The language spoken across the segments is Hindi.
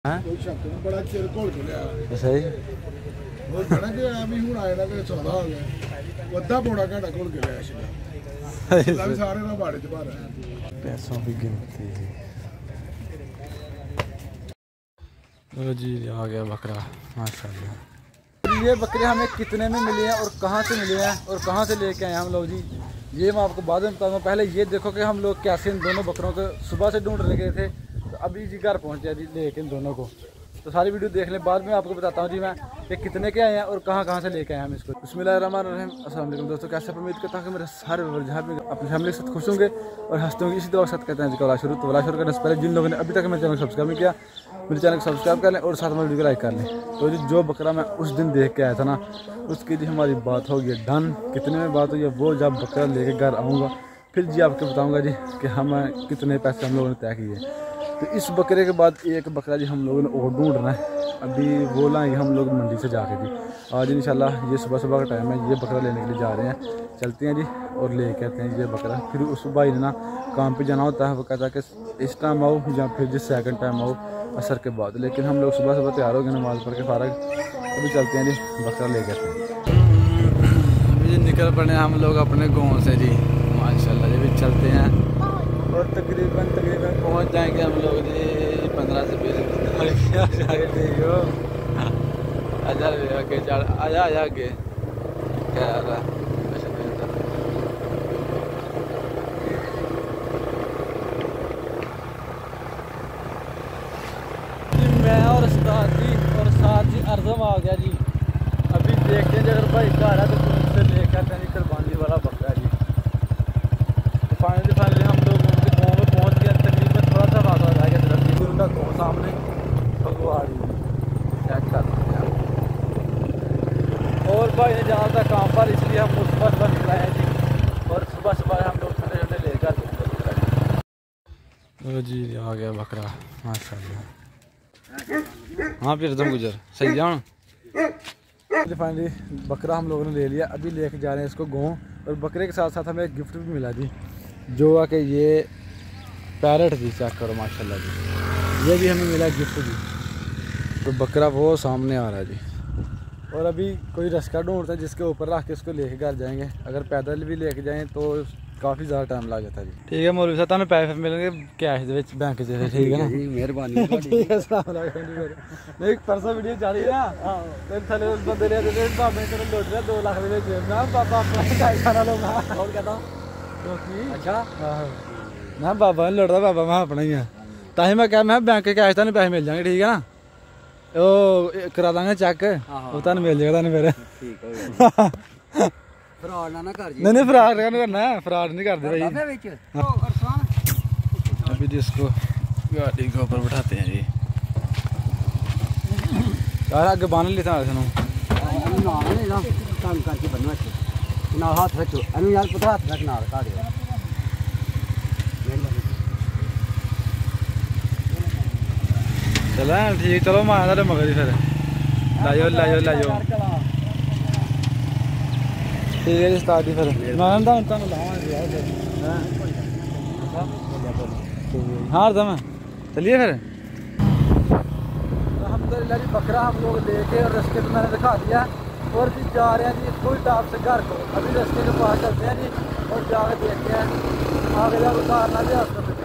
बड़ा चिर घोल के लिया सही वो कहना कि आमी हुण आए ना ते 14 हो गया अद्धा पौना घंटा घोल के लिया सीधा भी सारे ना बाड़े च भर पैसों की गिनती जी आ गया बकरा माशाल्लाह। ये बकरे हमें कितने में मिले हैं और कहाँ से मिले हैं और कहाँ से लेके आए हम लोग जी, ये मैं आपको बाद में बताऊँगा। पहले ये देखो कि हम लोग कैसे इन दोनों बकरों को सुबह से ढूंढ गए थे, तो अभी जी घर पहुँचे जी लेके इन दोनों को। तो सारी वीडियो देख लें, बाद में आपको बताता हूँ जी मैं ये कितने के आए हैं और कहाँ से लेके आए हैं हम इसको। बिस्मिल्लाहिर्रहमानिर्रहीम। अस्सलाम वालेकुम दोस्तों, कैसे उम्मीद करता हूँ कि मेरे सारे जहाँ पे अपनी फैमिली के साथ खुश होंगे और हंसते होंगे। इसी तरह साथ कहते हैं वाला शुरू करने से पहले जिन लोगों ने अभी तक मेरे चैनल को सब्सक्राइब नहीं किया, मेरे चैनल को सब्सक्राइब कर लें और साथ में वीडियो को लाइक कर लें। तो जी जो बकरा मैं उस दिन देख के आया था ना, उसकी जी हमारी बात हो गई डन। कितने में बात हुई है वो जब बकरा लेके घर आऊँगा फिर जी आपको बताऊँगा जी कि हम कितने पैसे हम लोगों ने तय किए। तो इस बकरे के बाद एक बकरा जी हम लोगों ने और ढूंढना है, अभी वो लाएंगे हम लोग मंडी से जाके जी। आज इंशाल्लाह ये सुबह का टाइम है, ये बकरा लेने के लिए जा रहे हैं, चलते हैं जी और लेके आते हैं ये बकरा। फिर उस भाई ने ना काम पे जाना होता है, वो कहता है कि इस टाइम आओ या फिर जिस सेकंड टाइम आओ असर के बाद। लेकिन हम लोग सुबह तैयार हो गए नमाज़ पढ़ के फारग, अभी चलते हैं जी बकरा लेके आते हैं। अभी निकल पड़े हम लोग अपने गाँव से जी माशाल्लाह जी, भी चलते हैं और तकरीबन पहुंच जाएंगे हम लोग जी 15 से 20 मिनट आगे चढ़ आजा आगे क्या मैं और उस्ताद जी और साथ जी अर्ज़म आ गया जी। अभी देखते हैं अगर भाई घर है तो उससे लेकर आते हैं कुर्बानी वाला बकरा जी। तो फाइनली हम लोग उनके गाँव में पहुँच गए। तकरीबन थोड़ा सा बात आ गया तरफ उनका गाँव सामने फगवाड़ी चेक करते हैं। और भाई ने जाना था काम पर, इसलिए हम उस पर निकलाए हैं जी। और सुबह हम लोग छोटे छोटे लेकर जी आ गया बकरा माशाल्लाह। हाँ फिर तुम गुजर सही जाओ। फाइनली बकरा हम लोगों ने ले लिया, अभी लेके जा रहे हैं इसको गाँव। और बकरे के साथ साथ हमें एक गिफ्ट भी मिला जी, जो है कि ये पैरेट जी, चेक करो माशाल्लाह जी, ये भी हमें मिला गिफ्ट जी। तो बकरा वो सामने आ रहा है जी। और अभी कोई रास्ता ढूंढता है जिसके ऊपर रख के इसको लेके घर जाएंगे। अगर पैदल भी लेके जाएं तो काफ़ी ज़्यादा टाइम लग जाता है जी। ठीक है मौलवी साहब, तुम्हें पैसे मिलेंगे कैश दे बैंक से, ठीक है ना? मेहरबानी नहीं परसों वीडियो जा रही है ना, तो थले उस बंदे ने बाबे तेरे लौट रहा 2 लाख रुपये मैं पापा अपना खाना लो और कहता हूँ अच्छा ना बाबा ने लौट रहा, बाबा मैं अपना ही है। ताही मैं क्या मैं बैंक के कैश तो पैसे मिल जाएंगे, ठीक है ना? ओ करा देंगे चेक, वो तुम मिल जाएगा मेरे। फ्रॉड ना कर जी। नहीं फ्रॉड करना है, फ्रॉड नहीं करते भाई। अभी जिसको गाड़ी के ऊपर बैठाते हैं जी यार, आगे बांध लेता है काम करके बनवा ना हाथ रखो अनु यार पता हाथ रखना काट दे। चलो ठीक, चलो मार मगर ही फिर लाइयो ठीक है स्टार्ट ही फिर हाँ दम चलिए फिर। अल्हम्दुलिल्लाह जी बकरा हम लोग लेके और रास्ते में मैंने दिखा दिया और जी जा रहे हैं जी फुल टॉप से घर को। अभी रास्ते के पास चलते हैं जी और जाके देखते हैं आगे जाकर उतारना भी रास्ते में।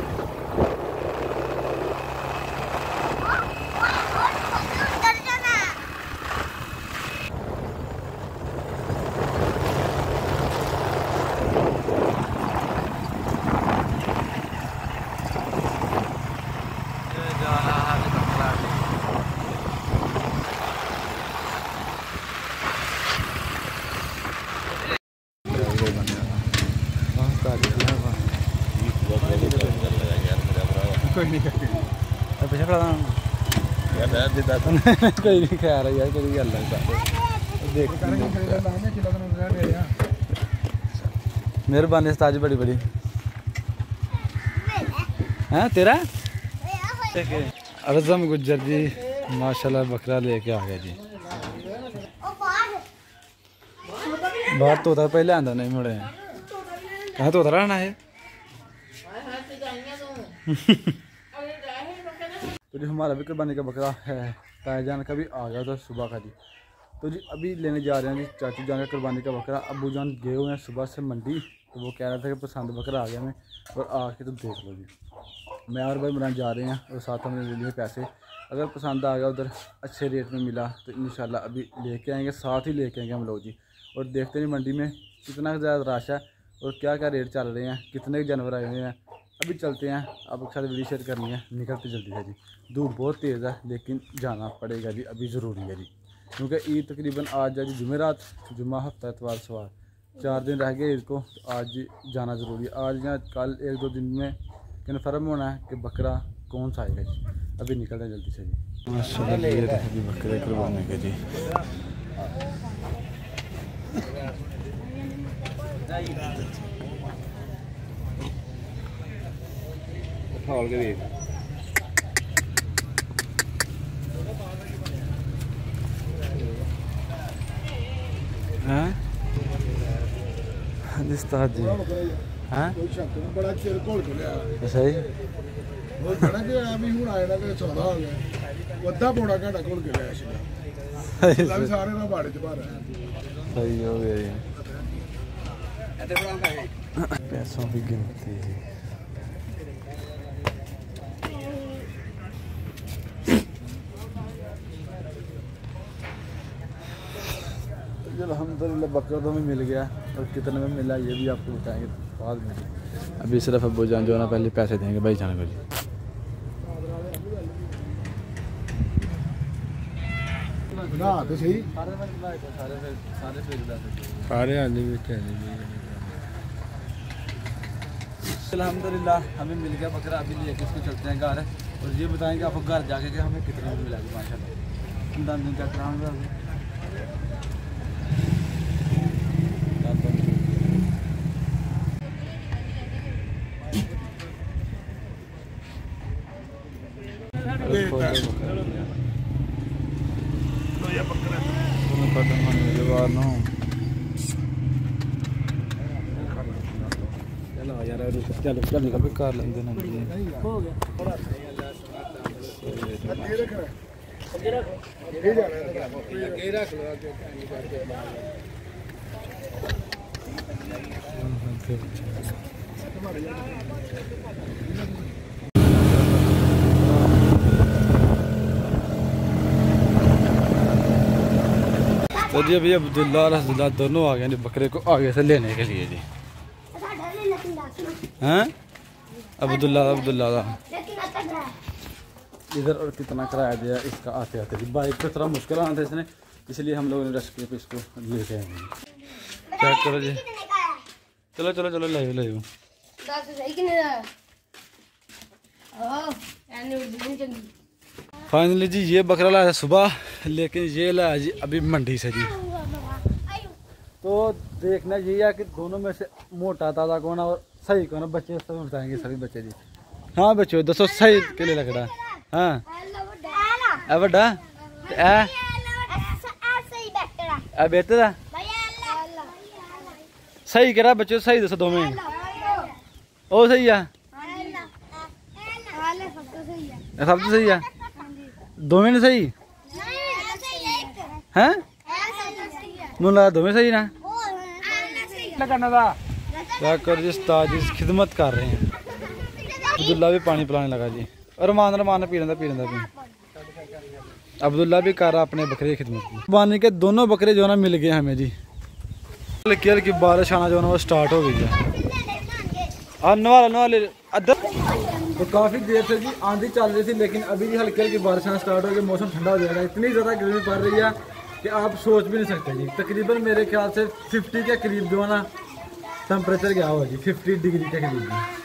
कोई नहीं पीछे खड़ा कोई नहीं खैर है यार, कोई गल मेहरबानी उस्ताद जी बड़ी बड़ी हैं तेरा। अर्ज़म गुज्जर जी माशाल्लाह बकरा लेके आ गया जी। बाहर तोता पहले आंदा नहीं मुड़े कहाँ तोता रहना है तो जी हमारा भी कुर्बानी का बकरा है, ताया जान का भी आ गया था सुबह का जी। तो जी अभी लेने जा रहे हैं जी चाचू जान का कुर्बानी का बकरा। अबू जान गए हुए हैं सुबह से मंडी, तो वो कह रहा था कि पसंद बकरा आ गया हमें, और आके तो देख लो जी। मैं और भाई इमरान जा रहे हैं और साथ हमने ले लिए पैसे। अगर पसंद आ गया उधर अच्छे रेट में मिला तो इंशाल्लाह अभी लेके आएंगे, साथ ही लेके आएंगे हम लोग जी। और देखते हैं मंडी में कितना ज़्यादा रश है और क्या क्या रेट चल रहे हैं, कितने जानवर आए हुए हैं। अभी चलते हैं, आपके साथ वीडियो शेयर करनी है, निकलते जल्दी है जी। धूप बहुत तेज़ है लेकिन जाना पड़ेगा जी, अभी ज़रूरी है जी, क्योंकि ईद तकरीबन आज है जी जुमेरात, जुम्मा हफ्ता इतवार सवार 4 दिन रह गए ईद को, तो आज जाना ज़रूरी है। आज या कल 1-2 दिन में कन्फर्म होना है कि बकरा कौन सा आएगा जी। अभी निकलते हैं जल्दी से जी। माशाल्लाह जी बकरे कुर्बानी के जी। उस्ताद जी हाँ कोई शक नहीं, बड़ा चिर घोल के लिया सही वो कहना कि अभी हूँ आए ना तो 14 हो गया, अद्धा पौना घंटा घोल के लिया सीधा भी सारे ना बाड़े च भर सही हो गया ये। पैसों की गिनती अल्हम्दुलिल्लाह बकरा तो हमें मिल गया, और कितने में मिला ये भी आपको बताएंगे बाद में। अभी सिर्फ अब्बू जान जो है ना पहले पैसे देंगे भाई जान को जी। ना तो सही सारे आने भी अल्हम्दुलिल्लाह हमें मिल गया बकरा। अभी लेके इसको चलते हैं घर, और ये बताएंगे आपको घर जाके कि हमें कितने में मिला माशाल्लाह। अंदाज़ चेक कराऊंगा चलो चल निकल कर लेंगे ना हो गया थोड़ा ये रख ये जा रहा है ये रख लो तो जी अभी अब्दुल्ला और रसूलुल्लाह दोनों आ गए हैं बकरे को आगे से लेने के लिए जी। हैं अब्दुल्ला इधर, और कितना किराया दिया इसका आते आते जी। बाइक पे थोड़ा मुश्किल आना था इसने, इसलिए हम लोगों ने रश किया इसको लेके आए हैं। क्या करो जी, चलो चलो चलो ले लो। फाइनली जी ये बकरा लाया सुबह, लेकिन ये लाया जी अभी मंडी से जी। तो देखना ये है कि दोनों में से मोटा ताज़ा कौन है और सही कौन है। बच्चे सब बताएंगे सभी बच्चे जी। हाँ बच्चों दसो सही के लिए लगड़ा। हाँ ए बड़ा ए बेहतर है सही करा बच्चों, सही दसो दो में ओ सही है सब तो सही है दो में सही है मुला दो में सही ना करना था क्या कर जी। उस्ताद जी खिदमत कर रहे हैं। अब्दुल्ला भी पानी पिलाने लगा जी, और रमान पी लेंदा भी। अब्दुल्ला भी कर रहा अपने बकरे की खिदमत की। बानी के दोनों बकरे जो है ना मिल गए हमें जी। हल्की हल्की बारिश आना जो है ना वो स्टार्ट हो गई है। नवाले अदर तो काफ़ी देर से जी आंधी चल रही थी, लेकिन अभी जी हल्की हल्की बारिश आना स्टार्ट हो गई, मौसम ठंडा हो जाएगा। इतनी ज़्यादा गर्मी पड़ रही है कि आप सोच भी नहीं सकते जी। तकरीबन मेरे ख्याल से 50 के करीब जो है ना टेम्परेचर गया हुआ जी, 50 डिग्री के करीब।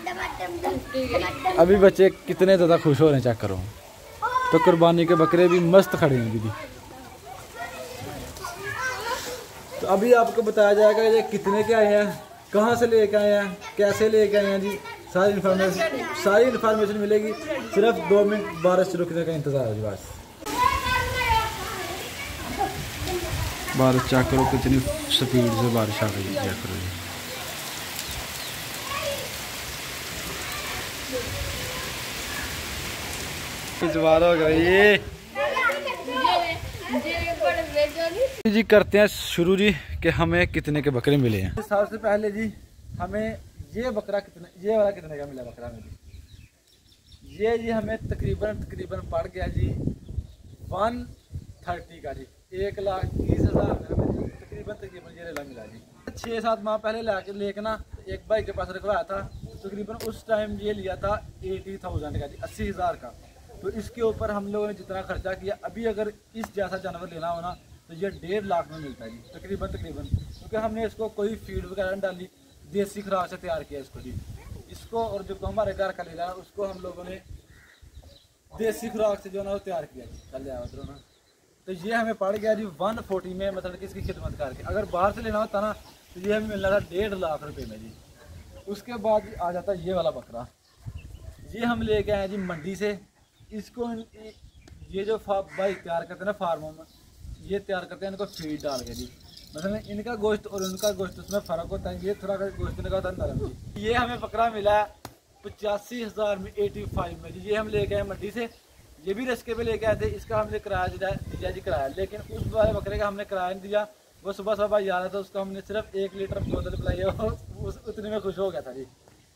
अभी बच्चे कितने ज़्यादा खुश हो रहे हैं चेक करो। तो कुर्बानी के बकरे भी मस्त खड़े हैं दीदी। तो अभी आपको बताया जाएगा ये कितने के आए हैं, कहाँ से लेके आए हैं, कैसे लेके आए हैं जी। सारी इन्फॉर्मेशन मिलेगी। सिर्फ 2 मिनट बारिश रुकने का इंतज़ार है बस। बारिश चेक करो कितनी स्पीड से बारिश आ गई है, चेक करो जी। खिंचवा हो गई जी। करते हैं शुरू जी कि हमें कितने के बकरे मिले हैं। सबसे पहले जी हमें ये बकरा कितने, ये वाला कितने का मिला बकरा में जी? ये जी हमें तकरीबन पड़ गया जी 130 का जी, 1,30,000 तकरीबन ये रेला मिला जी। 6-7 माह पहले लेके ना एक भाई के पास रखवाया था, तकरीबन उस टाइम ये लिया था 80,000 का जी, 80,000 का। तो इसके ऊपर हम लोगों ने जितना खर्चा किया, अभी अगर इस जैसा जानवर लेना हो ना तो ये 1.5 लाख में मिलता है जी तकरीबन, क्योंकि हमने इसको कोई फीड वगैरह नहीं डाली, देसी खुराक से तैयार किया इसको जी। इसको और जो हमारे घर का ले रहा है उसको हम लोगों ने देसी खुराक से जो ना वो तैयार किया जी। चल जाए उधर ना, तो ये हमें पड़ गया जी 140 में, मतलब कि इसकी खिदमत करके। अगर बाहर से लेना होता ना तो ये हमें मिलना था 1.5 लाख रुपए में जी। उसके बाद आ जाता है ये वाला बकरा, ये हम लेके आए जी मंडी से। इसको ये जो भाई तैयार करते हैं ना फार्मों में, ये तैयार करते हैं इनको फीड डाल के जी। मतलब इनका गोश्त और उनका गोश्त उसमें फ़र्क होता है, ये थोड़ा गोश्त इनका होता है नरम जी। ये हमें बकरा मिला 85,000 में 85 में जी। ये हम लेके आए मंडी से, ये भी रस्के पे लेके आए थे। इसका हमने किराया दिया जी किराया, लेकिन उस वाले बकरे का हमने किराया नहीं दिया। वो सुबह सुबह जा रहा था, उसको हमने सिर्फ 1 लीटर बोतल पिलाई और उतने में खुश हो गया था जी।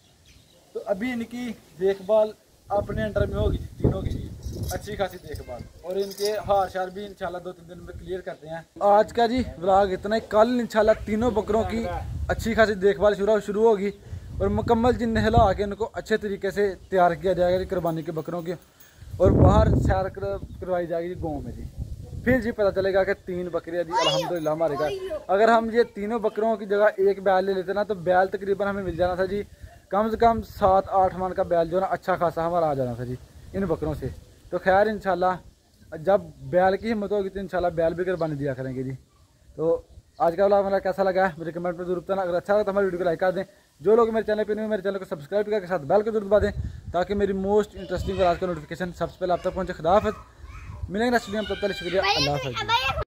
तो अभी इनकी देखभाल अपने अंडर में होगी तीनों की अच्छी खासी देखभाल, और इनके हार शार भी इंशाल्लाह 2-3 दिन में क्लियर करते हैं। आज का जी व्लॉग इतना ही। कल इंशाल्लाह तीनों बकरों की अच्छी खासी देखभाल शुरू होगी और मुकम्मल जी नहला के उनको अच्छे तरीके से तैयार किया जाएगा जी कुर्बानी के बकरों के, और बाहर सैर करवाई जाएगी जी गाँव में जी। फिर जी पता चलेगा कि 3 बकरियाँ जी अल्हम्दुलिल्लाह हमारे घर। अगर हम ये तीनों बकरों की जगह एक बैल ले लेते ना तो बैल तकरीबन हमें मिल जाना था जी कम से कम 7-8 मन का बैल जो ना अच्छा खासा हमारा आ जाना था जी इन बकरों से। तो खैर इंशाल्लाह जब बैल की हिम्मत होगी तो इंशाल्लाह बैल भी कुर्बानी दिया करेंगे जी। तो आज का व्लॉग मेरा कैसा लगा है मुझे कमेंट में जरूर बताना। अगर अच्छा लगा तो हमारी वीडियो को लाइक कर दें। जो लोग मेरे चैनल पर नहीं, मेरे चैनल को सब्सक्राइब करके साथ बेल को जरूर दबा दें ताकि मेरी मोस्ट इंटरेस्टिंग और आज का नोटिफिकेशन सबसे पहले आप तक पहुँचे। खुदा हाफ़िज़, मिलेंगे नेक्स्ट वीडियो में, तब तक शुक्रिया, अल्लाह हाफ़िज़।